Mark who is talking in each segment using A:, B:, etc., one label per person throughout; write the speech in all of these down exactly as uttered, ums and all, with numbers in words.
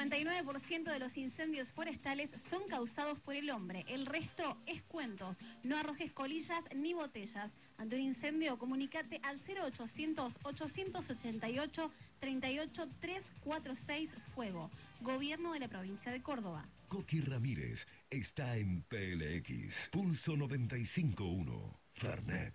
A: noventa y nueve por ciento de los incendios forestales son causados por el hombre. El resto es cuentos. No arrojes colillas ni botellas. Ante un incendio, comunícate al cero ochocientos, ochocientos ochenta y ocho, treinta y ocho, trescientos cuarenta y seis Fuego. Gobierno de la provincia de Córdoba.
B: Coqui Ramírez está en P L X. Pulso noventa y cinco punto uno. Fernet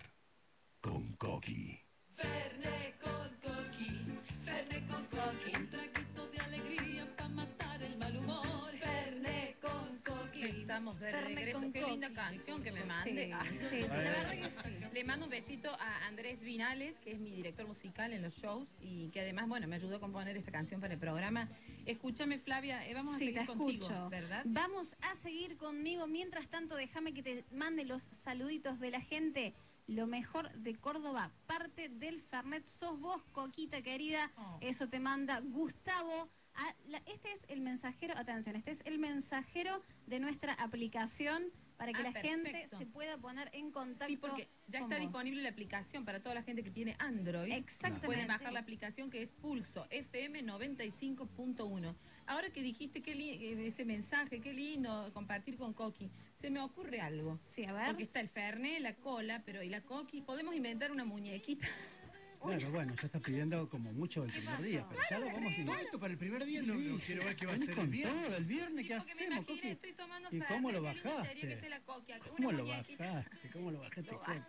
B: con Coqui.
C: Fernet con Coqui. Fernet con Coqui. Un traguito de alegría para matar el mal humor. Fernet con Coqui.
D: Estamos de
A: Fernet
D: regreso.
A: con
D: Qué
A: Coqui.
D: linda canción que me mande.
A: Sí,
D: Ah,
A: sí, sí, la verdad que sí.
D: Le mando un besito a Andrés Vinales, que es mi director musical en los shows y que además, bueno, me ayudó a componer esta canción para el programa. Escúchame, Flavia, eh, vamos a
A: Sí,
D: seguir
A: te
D: contigo,
A: escucho.
D: ¿verdad?
A: Vamos a seguir conmigo. Mientras tanto, déjame que te mande los saluditos de la gente. Lo mejor de Córdoba, parte del Fernet. Sos vos, Coquita querida.
D: Oh.
A: Eso te manda Gustavo. A la- este es el mensajero, atención, este es el mensajero de nuestra aplicación para que
D: Ah,
A: la
D: perfecto.
A: gente se pueda poner en contacto.
D: Sí, porque ya
A: con
D: está
A: vos.
D: disponible la aplicación para toda la gente que tiene Android.
A: Exactamente.
D: Pueden bajar la aplicación que es Pulso F M noventa y cinco punto uno. Ahora que dijiste que li- ese mensaje, qué lindo compartir con Coqui, se me ocurre algo.
A: Sí, a ver.
D: Porque está el Fernet, la cola, pero y la Coqui, podemos inventar una muñequita.
E: Bueno, bueno, ya está pidiendo como mucho el
A: ¿Qué
E: primer
A: pasó?
E: día, pero ya lo vamos a
F: Todo esto para el primer día no, no quiero ver qué va a
E: Vení
F: ser
E: con
F: el viernes.
E: todo, el viernes,
D: Sí,
E: ¿qué
D: porque me
E: hacemos,
D: imaginé,
E: Coqui?
D: estoy tomando
E: ¿Y
D: Fernet,
E: cómo lo
D: qué linda sería que
E: bajaste?
D: esté la Coqui acá,
E: ¿Cómo
D: una
E: lo
D: muñequita.
E: bajaste? ¿Cómo lo bajaste,
D: Lo
E: Coqui?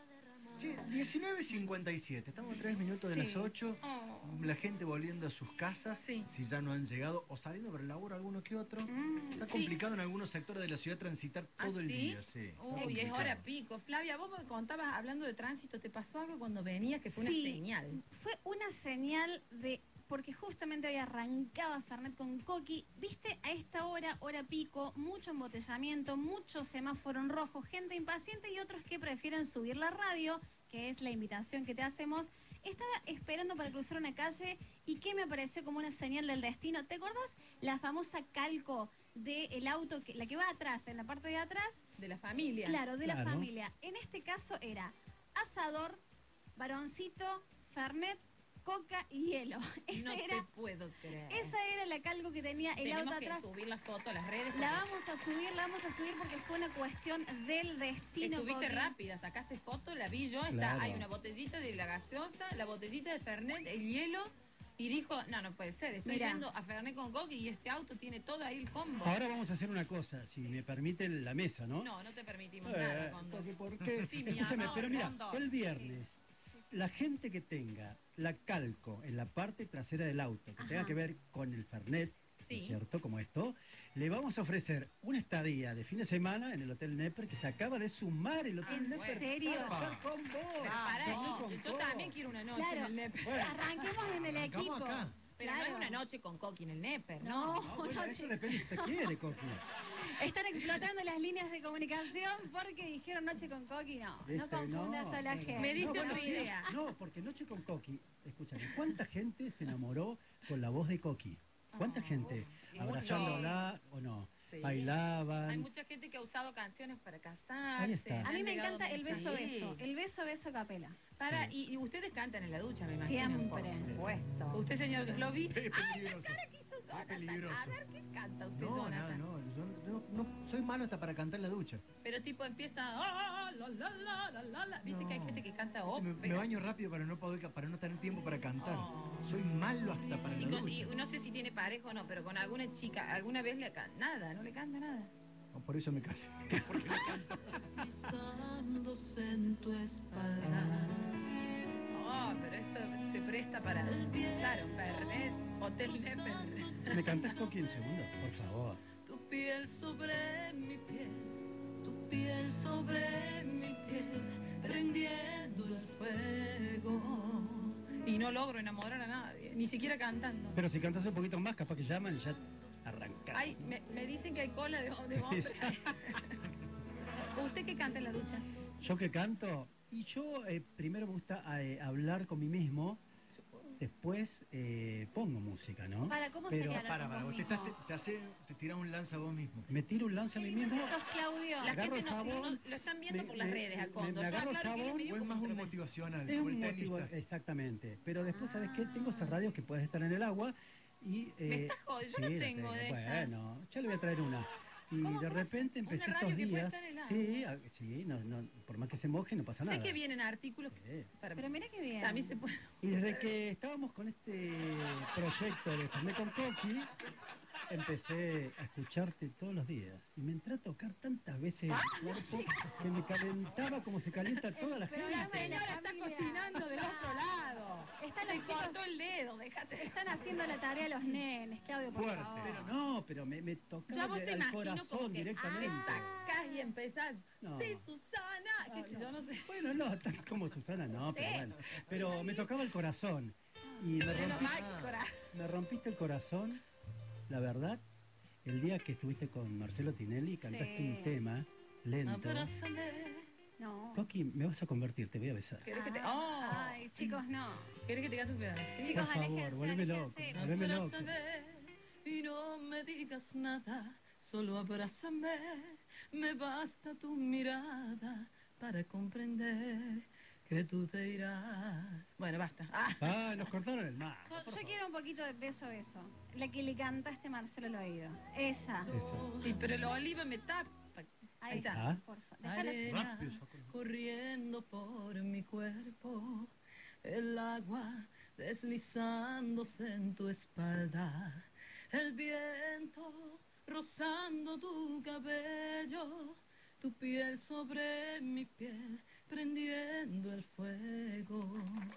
F: Che, diecinueve cincuenta y siete, estamos a tres minutos de
A: Sí.
F: las ocho.
D: Oh.
F: La gente volviendo a sus casas,
D: Sí.
F: si ya no han llegado, o saliendo para el laburo alguno que otro.
A: Mm,
F: Está
D: sí.
F: complicado en algunos sectores de la ciudad transitar
D: ¿Ah,
F: todo el
D: sí?
F: día, sí. Está
D: Uy, es
F: complicado.
D: hora pico. Flavia, vos me contabas, hablando de tránsito, ¿te pasó algo cuando venías que fue
A: Sí.
D: una señal?
A: Fue una señal de... Porque justamente hoy arrancaba Fernet con Coqui. Viste, a esta hora, hora pico, mucho embotellamiento, mucho semáforo en rojo, gente impaciente y otros que prefieren subir la radio, que es la invitación que te hacemos. Estaba esperando para cruzar una calle y que me apareció como una señal del destino. ¿Te acuerdas la famosa calco del auto, que, la que va atrás, en la parte de atrás?
D: De la familia.
A: Claro, de la
E: Claro.
A: familia. En este caso era asador, varoncito, Fernet, coca y hielo. Esa,
D: No
A: era,
D: te puedo creer.
A: esa era la calco que tenía el
D: Tenemos
A: auto
D: que
A: atrás.
D: subir la foto a las redes.
A: La
D: porque
A: vamos a subir, la vamos a subir porque fue una cuestión del destino.
D: Estuviste
A: Coqui.
D: rápida, sacaste foto, la vi yo. Está,
E: Claro.
D: hay una botellita de la gaseosa, la botellita de Fernet, el hielo. Y dijo, no, no puede ser, estoy
A: Mirá.
D: yendo a Fernet con Coqui y este auto tiene todo ahí el combo.
E: Ahora vamos a hacer una cosa, si me permite la mesa, ¿no?
D: No, no te permitimos
E: Eh,
D: nada, Condor.
E: porque, porque-
D: Sí, mi
E: escúchame,
D: amor,
E: pero mira,
D: Condor.
E: el viernes, la gente que tenga la calco en la parte trasera del auto, que tenga
A: Ajá.
E: que ver con el Fernet,
D: Sí.
E: ¿no es cierto? Como esto, le vamos a ofrecer una estadía de fin de semana en el Hotel Neper, que se acaba de sumar el Hotel
A: ¿En
E: Neper.
A: serio?
E: para estar con vos.
D: Pero pará,
E: Fernet
D: yo,
E: con
D: yo
E: vos.
D: también quiero una noche
A: Claro.
D: en el Neper.
E: Bueno.
A: Arranquemos en el
F: Arrancamos
A: equipo.
F: acá.
D: Pero
A: Claro.
D: no es una noche con Coqui en el Neper, ¿no?
A: No,
E: No, bueno,
A: noche.
E: eso depende si usted quiere, Coqui.
A: Están explotando las líneas de comunicación porque dijeron noche con Coqui. No, no
E: ¿Viste?
A: confundas a la
E: bueno.
A: gente.
D: Me diste
E: bueno,
D: otra
E: sí,
D: idea.
E: No, porque Noche con Coqui, escúchame, ¿cuánta gente se enamoró con la voz de Coqui? ¿Cuánta
D: Oh,
E: gente?
D: uf,
E: Abrazándola o no.
D: Sí.
E: Bailaban.
D: Hay mucha gente que ha usado canciones para
E: Ahí
D: casarse.
E: está.
A: A mí
D: han
A: me
D: llegado
A: encanta el beso
D: mensajes.
A: beso, el beso beso capela.
D: Para,
E: Sí.
D: y, y ustedes cantan en la ducha, me imagino.
A: Siempre.
D: Por supuesto. Usted, señor, lo vi.
F: Es peligroso.
D: ¿Qué hizo Jonathan?
F: peligroso.
D: A ver, ¿qué canta usted,
F: No, nada,
D: Jonathan?
F: no, yo no, no- soy malo hasta para cantar en la ducha.
D: Pero tipo empieza... "Ah, la, la, la, la, la, la". Viste
F: No.
D: que hay gente que canta
F: me,
D: ópera.
F: me baño rápido para no poder, para no tener tiempo para cantar.
D: Oh.
F: Soy malo hasta para
D: Y,
F: la
D: con- y
F: ducha.
D: no sé si tiene pareja o no, pero con alguna chica, ¿alguna vez le canta? Nada, no le canta nada.
F: No, por eso me casé. Porque le canto.
C: Deslizándose en tu espalda.
D: Oh, pero esto se presta para... Claro, Fernet, Hotel Neper.
E: ¿Me cantás Coqui en segundo? Por favor.
C: Tu piel sobre mi piel, tu piel sobre mi piel, prendiendo el fuego.
D: Y no logro enamorar a nadie, ni siquiera cantando.
E: Pero si cantas un poquito más, capaz que llaman y ya arrancan.
D: Ay, me, me dicen que hay cola de, de hombre. ¿Usted qué canta en la ducha?
E: Yo que canto, y yo eh, primero me gusta eh, hablar con mí mismo, después eh, pongo música, ¿no?
A: Para, ¿cómo
E: Pero-
A: sería
F: Para,
A: hablar
F: para,
A: con
F: vos te,
A: vos
F: estás, te,
A: mismo?
F: te hace, te tiras un lanza vos mismo.
E: Me tiro un lance a mí mismo.
A: Sos Claudio.
D: La
E: Agarro
D: gente no,
E: jabón,
D: no- lo están viendo
E: me-
D: por las
E: me-
D: redes a
E: me-
D: Condor.
E: me
D: Yo
E: agarro
D: aclaro que él es
E: jabón,
D: medio
F: O es más un
D: controvertido.
F: motivacional,
E: Es
F: como
E: un
F: el
E: motivo,
F: tenista.
E: exactamente. Pero después, ¿sabes qué? Tengo esos radios que puedes estar en el agua Y,
D: Me
E: eh,
D: estás jodiendo,
E: sí,
D: yo no
E: la
D: tengo de esa.
E: Bueno, ya le voy a traer una. Y
D: ¿Cómo,
E: de
D: cómo
E: repente
D: se-
E: empecé
D: una
E: estos
D: radio que puede
E: días.
D: estar helada?
E: Sí, a- sí, no, no, por más que se moje no pasa
D: Sé
E: nada.
D: que vienen artículos que
E: Sí.
D: para
A: Pero mira qué bien.
D: también se puede.
E: Y desde que estábamos con este proyecto de Fernet con Coqui, empecé a escucharte todos los días. Y me entré a tocar tantas veces el cuerpo que me calentaba como se calienta toda la
A: Pero
E: gente.
A: la
D: La señora está
A: familia.
D: cocinando del otro lado.
A: Están
D: Se
A: los chicos-
D: cortó el dedo, déjate.
A: Están haciendo la tarea los nenes, Claudio, por
F: Fuerte.
A: favor.
E: Pero no, pero me, me
D: Ya
E: tocaba
D: vos
E: de-
D: te
E: al
D: imagino
E: corazón
D: como que
E: directamente.
D: te sacás y empezás.
E: No.
D: Sí, Susana, qué
E: Ah,
D: sé
E: no.
D: yo, no sé.
E: Bueno, no, tan como Susana, no, pero
D: Sí.
E: bueno. Pero me tocaba el corazón. Y me,
D: Menos
E: rompí-
D: mal, Cora.
E: me rompiste el corazón, la verdad, el día que estuviste con Marcelo Tinelli y cantaste
A: Sí.
E: un tema lento.
D: Abrázame.
A: No.
E: Coqui, me vas a convertir, te voy a besar.
D: ¿Querés que te.?
A: Ah,
D: Oh.
A: Ay, chicos, no.
D: ¿Querés que te cante un pedazo?
A: Chicos,
E: Por favor,
A: aléjense,
E: vuélveme loco.
A: aléjense.
E: Volveme loco.
D: Abrázame y no me digas nada, solo abrázame, me basta tu mirada para comprender que tú te irás. Bueno, basta. Ah,
E: Ah, nos cortaron el mar.
A: Yo, yo quiero un poquito de beso, beso. La que le cantaste a Marcelo al oído. Esa.
E: Eso.
D: sí, pero el oliva me tapa.
A: Ahí
D: Ahí
A: está.
D: está.
E: Ah.
A: Por favor. Déjala así.
D: Arena
F: Rápido sacó el-
D: corriendo por mi cuerpo, el agua deslizándose en tu espalda, el viento rozando tu cabello, tu piel sobre mi piel, prendiendo el fuego.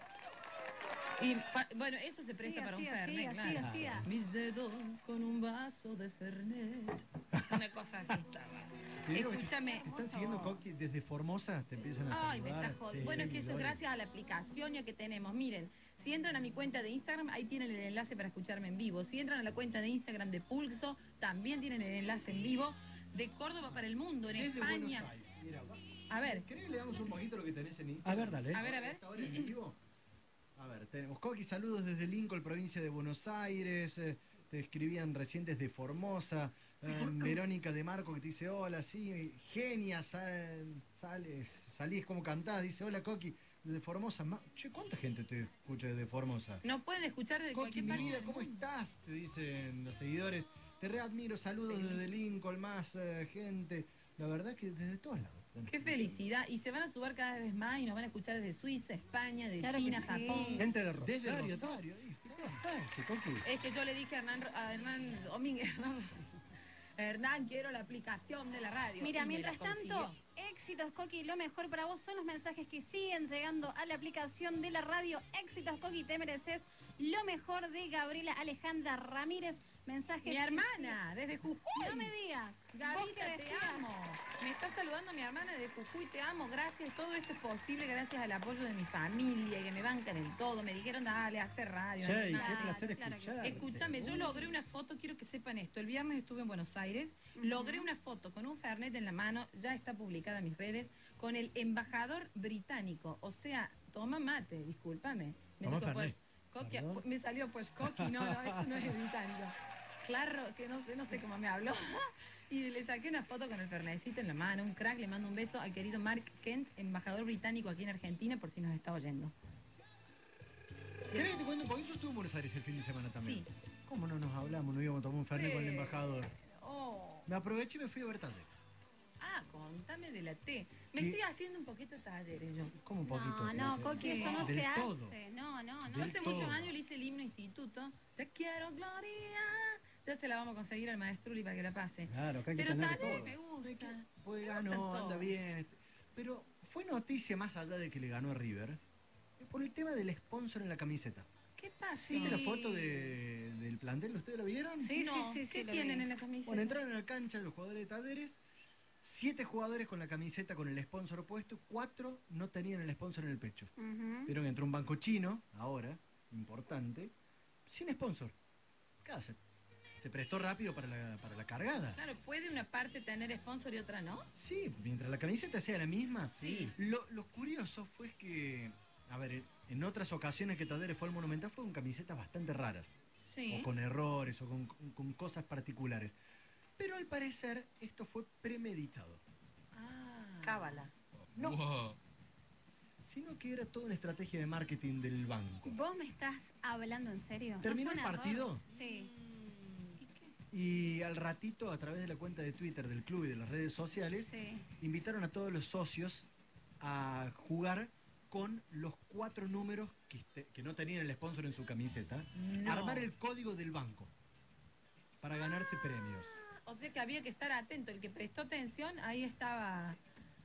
D: Y fa- bueno, eso se presta
A: Siga,
D: para un
A: siga,
D: Fernet,
A: siga,
D: claro.
A: siga, siga.
D: Mis dedos con un vaso de Fernet. Una cosa así.
F: Te digo que te-
D: Escúchame.
F: Te están siguiendo Coqui desde Formosa, te empiezan a
D: Ay, me
F: saludar.
D: está jodiendo.
F: Sí,
D: Bueno, es que eso es
F: seguidores.
D: gracias a la aplicación ya que tenemos. Miren, si entran a mi cuenta de Instagram, ahí tienen el enlace para escucharme en vivo. Si entran a la cuenta de Instagram de Pulso, también tienen el enlace en vivo. De Córdoba para el mundo, en
F: Desde
D: España.
F: Buenos Aires. Mira, va-
D: A ver,
F: ¿querés que le damos un poquito lo que tenés en Instagram?
E: A ver, dale.
D: a ver, a ver.
F: ¿Hasta ahora en vivo? A ver, tenemos Coqui, saludos desde Lincoln, provincia de Buenos Aires. eh, te escribían recién desde Formosa. eh, Verónica de Marco que te dice, hola, sí, genia, sal- sales, salís como cantás. Dice, hola, Coqui, desde Formosa. Ma- Che, ¿cuánta gente te escucha desde Formosa?
D: No pueden escuchar de
F: Coqui,
D: cualquier
F: mi
D: parte.
F: vida, ¿cómo estás? Te dicen los seguidores. Te readmiro, saludos
D: Feliz.
F: desde Lincoln, más eh, gente. La verdad que desde todos lados.
D: Qué felicidad. Y se van a subir cada vez más y nos van a escuchar desde Suiza, España, de
A: Claro que
D: China,
A: sí.
D: Japón.
E: Gente de Rosario.
F: Desde
E: todo.
F: Rosario. ahí, fíjate.
E: Fantástico, Coqui.
D: Es que yo le dije a Hernán, a Hernán Domínguez, Hernán, Hernán, quiero la aplicación de la radio.
A: Mira,
D: Y me la
A: mientras tanto,
D: consiguió.
A: éxitos, Coqui, lo mejor para vos son los mensajes que siguen llegando a la aplicación de la radio. Éxitos, Coqui, te mereces lo mejor de Gabriela Alejandra Ramírez. Mensajes.
D: Mi
A: que
D: hermana, desde Jujuy.
A: siguen. No me digas. Vos
D: Gavita,
A: que
D: te
A: decías.
D: amo. Me está saludando mi hermana de Jujuy, te amo, gracias. Todo esto es posible gracias al apoyo de mi familia, que me bancan en todo. Me dijeron, dale, hacer radio.
E: Che,
D: Hernán.
E: qué placer
A: claro que
E: escucharte.
D: Escúchame, yo logré una foto, quiero que sepan esto. El viernes estuve en Buenos Aires, logré una foto con un Fernet en la mano, ya está publicada en mis redes, con el embajador británico. O sea, toma mate, discúlpame. Me
F: Toma
D: dijo,
F: Fernet.
D: pues, Coqui,
E: Perdón.
D: me salió pues Coqui, no, no, eso no es británico. Claro, que no sé, no sé cómo me habló. Y le saqué una foto con el Fernecito en la mano, un crack, le mando un beso al querido Mark Kent, embajador británico aquí en Argentina, por si nos está oyendo.
F: ¿Querés que te cuente un poquito? Yo estuve en Buenos Aires el fin de semana también.
D: Sí.
F: ¿Cómo no nos hablamos? No íbamos a tomar un fernet con el embajador.
D: Oh.
F: Me aproveché y me fui a ver Talleres.
D: Ah, contame de la T. Me
F: ¿Qué?
D: estoy haciendo un poquito de talleres yo.
F: ¿Cómo un poquito?
A: No, no,
F: Talleres?
A: Coqui, eso no
F: Del
A: se
F: todo.
A: hace. No, no, no.
F: Del
D: Hace
F: todo.
D: muchos años le hice el himno instituto. Te quiero, Gloria. Ya se la vamos a conseguir al maestruli para que la pase.
E: Claro, acá hay que
D: Pero
E: tener
D: talleres
E: todo.
D: me gusta.
F: Pues
D: Me
F: ganó,
D: gustan
F: anda
D: todos.
F: bien. este, Pero fue noticia más allá de que le ganó a River, por el tema del sponsor en la camiseta.
D: ¿Qué pasa?
A: Sí.
F: ¿Viste la foto de- del plantel? ¿Ustedes lo vieron?
A: Sí,
D: No,
A: sí, sí, sí,
D: ¿qué
A: lo
D: tienen
A: vi.
D: en la camiseta?
F: Bueno, entraron a la cancha los jugadores de Talleres, siete jugadores con la camiseta con el sponsor puesto, cuatro no tenían el sponsor en el pecho.
A: Ujú.
F: Vieron que entró un banco chino, ahora, importante, sin sponsor. Claro, se, se prestó rápido para la, para la cargada.
D: Claro, ¿puede una parte tener sponsor y otra no?
F: Sí, mientras la camiseta sea la misma.
D: Sí.
F: Lo, lo curioso fue que, a ver, en- en otras ocasiones que Talleres fue al Monumental fue con camisetas bastante raras.
D: Sí.
F: O con errores, o con, con- con cosas particulares. Pero al parecer esto fue premeditado.
D: Ah.
G: Cábala.
F: No. sino que era toda una estrategia de marketing del banco.
A: ¿Vos me estás hablando en serio? ¿No
F: ¿Terminó
A: fue
F: el
A: un error?
F: partido?
A: Sí.
D: ¿Y qué?
F: Y al ratito, a través de la cuenta de Twitter del club y de las redes sociales,
A: Sí.
F: invitaron a todos los socios a jugar con los cuatro números que, este- que no tenían el sponsor en su camiseta,
D: No.
F: armar el código del banco para ganarse premios.
D: O sea que había que estar atento. El que prestó atención, ahí estaba.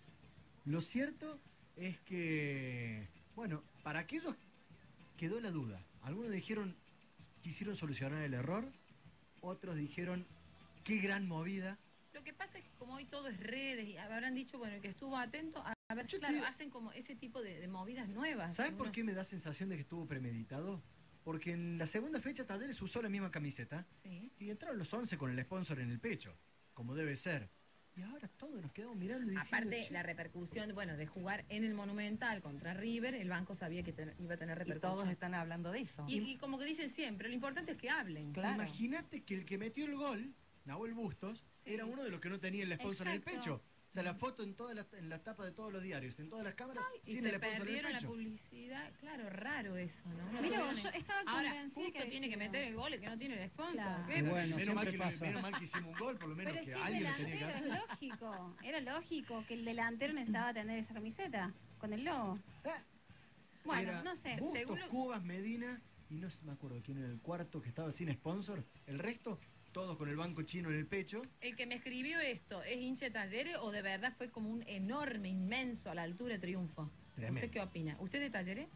F: Lo cierto es que, bueno, para aquellos quedó la duda. Algunos dijeron, quisieron solucionar el error, otros dijeron, qué gran movida.
D: Lo que pasa es que como hoy todo es redes, y habrán dicho, bueno, el que estuvo atento, a, a ver,
F: Yo te
D: claro,
F: digo-
D: hacen como ese tipo de, de movidas nuevas.
F: ¿Sabes por
D: Uno-
F: qué me da sensación de que estuvo premeditado? Porque en la segunda fecha Talleres usó la misma camiseta
D: Sí.
F: y entraron los once con el sponsor en el pecho, como debe ser. Y ahora todos nos quedamos mirando y diciendo...
D: Aparte,
F: "Che,
D: la repercusión, bueno, de jugar en el Monumental contra River, el banco sabía que ten- iba a tener
G: Y
D: repercusión.
G: todos están hablando de eso.
D: Y, y como que dicen siempre, lo importante es que hablen.
G: Claro.
F: Imagínate que el que metió el gol, Nahuel Bustos,
A: Sí.
F: era uno de los que no tenía el sponsor en el
A: Exacto.
F: pecho. O sea, la foto en todas las en la tapa de todos los diarios, en todas las cámaras,
D: Y
F: sin
D: se
F: el sponsor en el
D: perdieron la
F: pecho.
D: publicidad. Claro, raro eso, ¿no? No
A: Mira,
D: tuvieron
A: yo
D: en-
A: estaba
D: Ahora,
A: convencida
D: justo
A: que
D: tiene que
A: había
D: meter
A: sido.
D: el gol el que no tiene el sponsor.
A: Claro.
D: ¿Qué?
E: Bueno,
F: menos, mal que,
E: siempre pasa.
F: menos mal que hicimos un gol, por lo menos
A: Pero
F: que
A: si es
F: alguien lo tenía que
A: delantero,
F: hacer.
A: es lógico. Era lógico que el delantero necesitaba tener esa camiseta con el logo.
F: Eh,
A: Bueno,
F: Era
A: no sé.
F: Bustos,
D: según lo-
F: Cubas, Medina, y no sé, me acuerdo quién era el cuarto que estaba sin sponsor. El resto, todos con el banco chino en el pecho.
D: El que me escribió esto, ¿es hincha de Talleres o de verdad fue como un enorme, inmenso a la altura de triunfo?
F: Tremendo.
D: ¿Usted qué opina? ¿Usted de Talleres?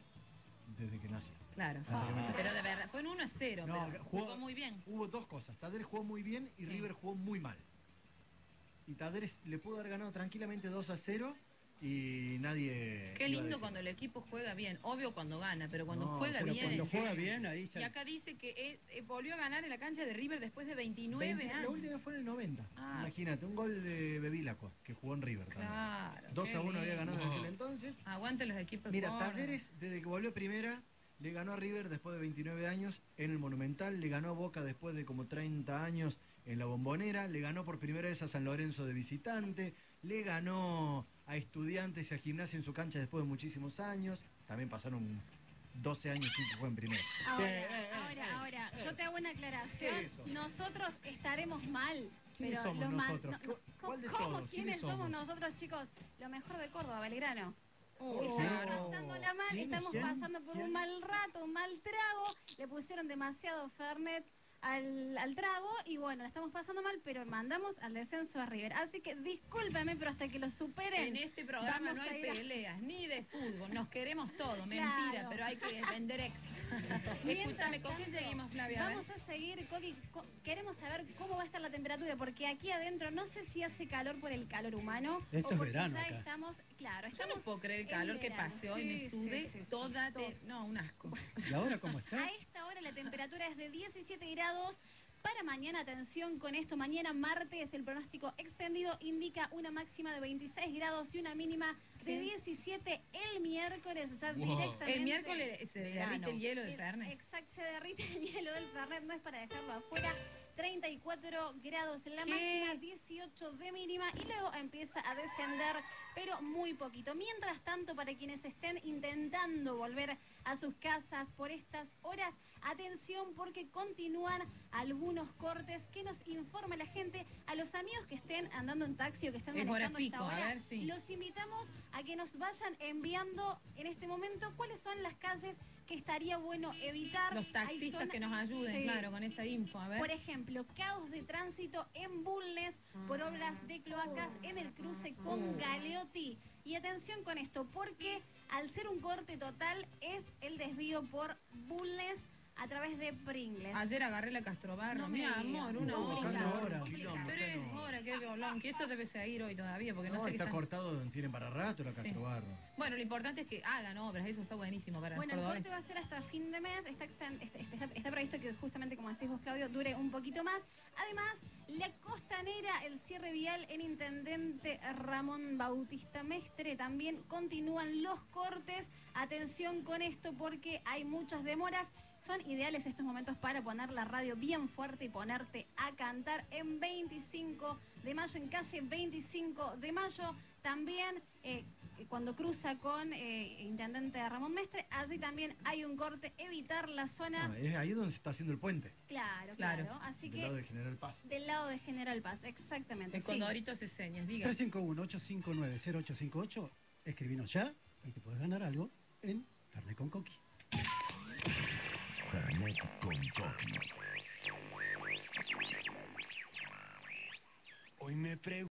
F: Desde que nací.
D: Claro.
F: Ah.
D: Pero de verdad, fue un uno a cero,
F: No,
D: pero
F: jugó-
D: jugó muy bien.
F: Hubo dos cosas. Talleres jugó muy bien y
D: Sí.
F: River jugó muy mal. Y Talleres le pudo haber ganado tranquilamente dos a cero y nadie...
D: Qué
F: iba a
D: lindo
F: decir.
D: cuando el equipo juega bien, obvio cuando gana, pero cuando
F: No,
D: juega
E: Pero
D: bien.
E: cuando
D: es-
E: juega bien, ahí se...
D: Y acá dice que él, eh, volvió a ganar en la cancha de River después de veintinueve
F: veinte La
D: años.
F: última fue en el noventa.
D: Ah.
F: Imagínate, un gol de Bevilacqua, que jugó en River también.
D: Claro.
F: dos
D: qué
F: a uno había
D: lindo.
F: ganado en aquel entonces.
D: Aguante los equipos.
F: Mira,
D: Córdoba.
F: Talleres, desde que volvió a primera, le ganó a River después de veintinueve años en el Monumental, le ganó a Boca después de como treinta años en la Bombonera, le ganó por primera vez a San Lorenzo de visitante, le ganó a Estudiantes y a Gimnasia en su cancha después de muchísimos años. También pasaron doce años sin que jueguen primera.
A: Ahora,
F: eh, eh,
A: ahora,
F: eh,
A: ahora,
F: eh.
A: yo te hago una aclaración.
F: ¿Qué es eso?
A: Nosotros estaremos mal.
F: ¿Quiénes
A: pero
F: somos
A: los man-
F: nosotros?
A: no, no,
F: ¿Cuál de
A: ¿cómo?
F: todos?
A: ¿Quiénes
F: ¿Quiénes
A: somos
F: somos?
A: nosotros, chicos? Lo mejor de Córdoba, Belgrano.
D: Uy,
E: Oh.
A: Estamos
D: claro.
A: pasándola mal,
E: ¿Quién?
A: estamos
E: ¿Quién?
A: pasando por
E: ¿Quién?
A: un mal rato, un mal trago. Le pusieron demasiado Fernet al, al trago y bueno, la estamos pasando mal, pero mandamos al descenso a River. Así que discúlpeme, pero hasta que lo superen.
D: En este programa
A: Vamos
D: no
A: a
D: hay
A: ir a-
D: peleas, ni de fútbol. Nos queremos todo,
A: Claro.
D: mentira, pero hay que vender éxito. Escúchame, ¿con qué
A: tanto,
D: seguimos, Flavia? A ver.
A: Vamos a seguir, Coqui. Co- queremos saber cómo va a estar la temperatura, porque aquí adentro no sé si hace calor por el calor humano
E: Esto
A: o
E: es
A: porque
E: verano
A: ya
E: acá.
A: estamos, claro,
D: Yo
A: estamos
D: no puedo creer el
A: en
D: calor que
A: verano.
D: pasé hoy, me
A: Sí,
D: sudé
A: sí, sí, sí,
D: toda...
A: todo.
D: te- No, un asco.
E: ¿Y ahora cómo estás?
A: A esta hora la temperatura es de diecisiete grados. Para mañana, atención con esto, mañana martes el pronóstico extendido indica una máxima de veintiséis grados y una mínima de
D: ¿Qué?
A: diecisiete el miércoles, ya
H: Wow.
A: directamente.
D: El miércoles se
G: Verano.
D: derrite el hielo de
A: El-
D: Fernet.
A: Exacto, se derrite el hielo del Fernet, no es para dejarlo afuera. treinta y cuatro grados en la
D: ¿Qué?
A: máxima, dieciocho de mínima y luego empieza a descender, pero muy poquito. Mientras tanto, para quienes estén intentando volver a sus casas por estas horas, atención porque continúan algunos cortes que nos informa la gente. A los amigos que estén andando en taxi o que estén
D: Es hora
A: manejando
D: pico,
A: esta
D: a
A: hora,
D: ver, sí.
A: los invitamos a que nos vayan enviando en este momento cuáles son las calles que estaría bueno evitar.
D: Los
A: Hay
D: taxistas
A: zona-
D: que nos ayuden,
A: Sí.
D: claro, con esa info. A ver.
A: Por ejemplo, caos de tránsito en Bulnes por obras de cloacas en el cruce con Galeotti. Y atención con esto, porque al ser un corte total es el desvío por Bulnes a través de Pringles.
D: Ayer agarré la Castrobarro,
A: No me
D: mi
A: digas.
D: amor, una
A: Complicado,
D: hora.
E: Buscando horas.
A: complicado.
D: Tres horas, qué violón, que eso debe seguir hoy todavía, porque no,
F: No,
D: sé qué
F: está
D: están-
F: cortado, tienen para rato la
D: Sí.
F: Castrobarro.
D: Bueno, lo importante es que hagan obras, eso está buenísimo para
A: Bueno,
D: los
A: el corte
D: cordobeses.
A: va a ser hasta fin de mes. Está, exten- este- este- está, está previsto que justamente, como decís vos, Claudio, dure un poquito más. Además, la costanera, el cierre vial en Intendente Ramón Bautista Mestre. También continúan los cortes. Atención con esto porque hay muchas demoras. Son ideales estos momentos para poner la radio bien fuerte y ponerte a cantar en veinticinco veinticinco de mayo, en calle veinticinco de mayo. También eh, cuando cruza con eh, Intendente Ramón Mestre, allí también hay un corte, evitar la zona.
F: Ah, es ahí donde se está haciendo el puente,
A: Claro, claro.
D: Claro.
A: Así
F: del
A: que
F: lado de General Paz.
A: del lado de General Paz, exactamente.
D: El
A: sí.
D: Condorito hace señas, diga.
E: tres cinco uno, ocho cinco nueve, cero ocho cinco ocho, escribinos ya y te puedes ganar algo en Fernet con Coqui.
B: Fernet con Coqui.
G: Hoy me pregunto.